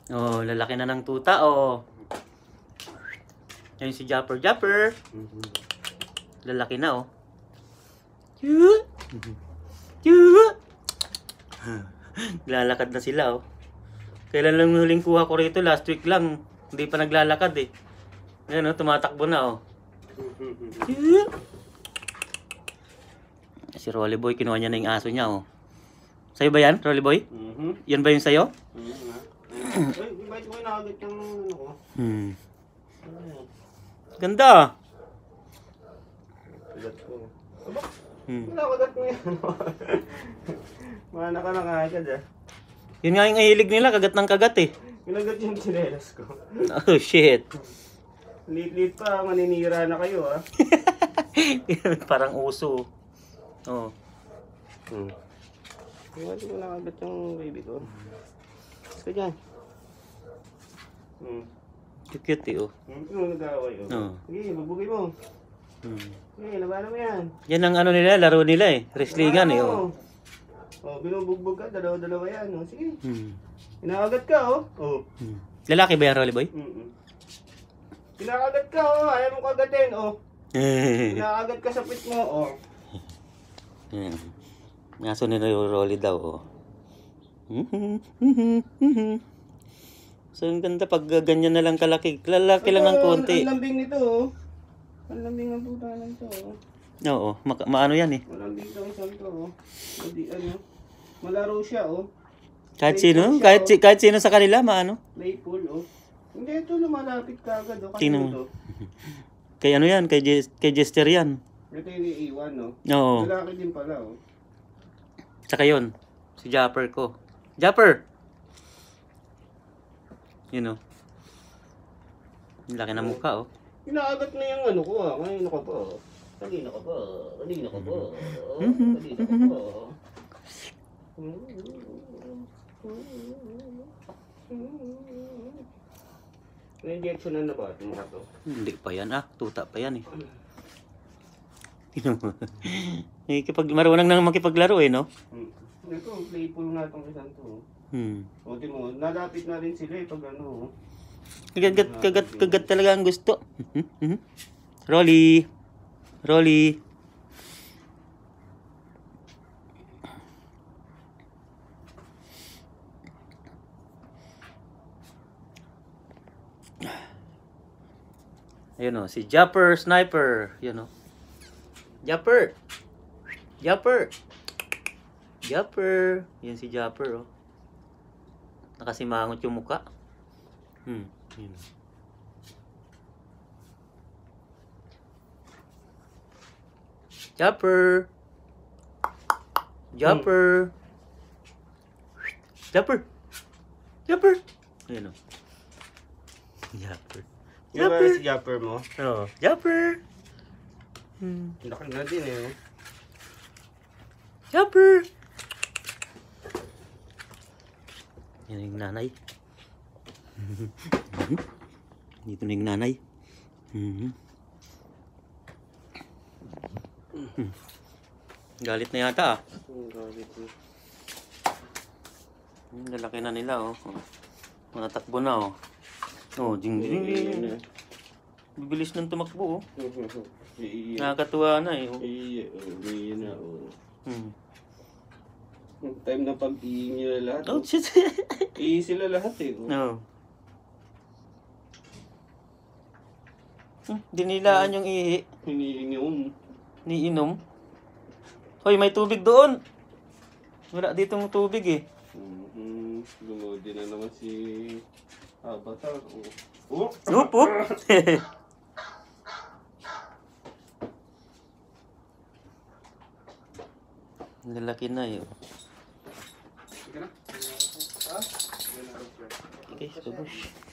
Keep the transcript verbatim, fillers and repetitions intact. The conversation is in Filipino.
Oh, lalaki na ng tuta, oh. Yan si Japper. Japper! Lalaki na, oh. Chu! Chu! Lalakad na sila, oh. Kailan lang huling kuha ko rito? Last week lang. Hindi pa naglalakad, eh. Ayan, oh. Tumatakbo na, oh. Chu! Si Rolly Boy, kinuha niya na yung aso niya, oh. Sa'yo ba yan, Rolly Boy? Mm-hmm. Yan ba yung sa'yo? Mm-hmm. Ay, bakit mo inaagad yung ano ko? Hmm. Ganda. Kagat ko. Aba, Hmm. kinakagat mo yan. Mana ka na kaagad ah. Yun nga yung hilig nila, kagat ng kagat eh. Kinagat yung chinelas ko. Oh shit. Lit-lit pa, maninira na kayo ah. Parang uso. Oh. Hmm. Bakit mo nakagat yung baby ko? Gusto dyan. Hmm. Cute eh oh. Hmm, ano nag-aaway oh? Oo. Sige, bubugay mo. Hmm. Sige, labanan mo yan. Yan ang ano nila, laro nila eh. Wrestlingan eh oh. Oh, binubugbog ka, dalawa-dalawa yan oh. Sige. Hmm. Inakagat ka oh. Oh. Hmm. Lalaki ba yan, Rolly Boy? Mm-mm. Inakagat ka oh, ayaw mo kagatin oh. Inakagat ka sa pit mo oh. Hmm. Ngaso nila yung Rolly daw oh. So ang ganda pag ganyan na lang kalaki. Lalaki lang ng konti. Ang lambing nito oh. Ang lambing ng puta lang to oh. Oo, ma- maano yan eh. Malambing to isang to oh. Hindi ano. Malaro siya oh. Kahit sino, kahit, si- kahit sino sa kanila, maano. Playful oh. Hindi ito lumalapit ka agad oh. Kasi Tingnan mo. ito. Kay ano yan, kay, Je- kay Jester yan. Ito yung iiwan oh. Oo. Lalaki din pala oh. Tsaka yun, si Japper ko. Japper! Yun o. Laki na mukha oh. Inaagat na yung ano ko ah. Kanina ka pa. Kanina ka pa. Kanina ka pa. Kanina ka pa. Na-injection na na ba ito mga to? Hindi pa yan ah, tuta pa yan eh. Tingnan mo. Eh, kapag marunang nang makipaglaro eh no? Hmm. Ito, playful nga itong isang to. Hmm. O di mo, nalapit na rin sila eh pag ano. Kagat, kagat, kagat talaga ang gusto. Rolly. Rolly. Ayun o, si Japper Sniper. Yun o. Japper. Japper. Japper. Yan si Japper o. Nakasimangot yung muka. Hmm. Yun. Japper. Japper. Japper. Japper. Ayun o. Japper. Yung ba si Japper mo? Oo. Japper. Hmm. Laki na din eh. Japper. Yan yung nanay. Dito na yung nanay. Mm-hmm. Hmm. Galit na yata ah. Galit na. Hmm, lalaki na nila oh. Mga takbo na oh. Oh, ding ding ding. Bibilis nang tumakbo oh. Nakakatuwa na eh. Oh. Iya, iya na oh. Hmm. Yung time na pag-iing nila lahat. Oh, Oh, shit. Iing sila lahat eh. Oh. No. Hmm, dinilaan yung ihi. Hiniinom. Niinom. Hoy, may tubig doon. Wala ditong tubig eh. Mm-hmm. Lumodi na naman si Avatar. Oh. Oh. Oop, oop. Lalaki na yun. Sige na. Ah? Okay, babush.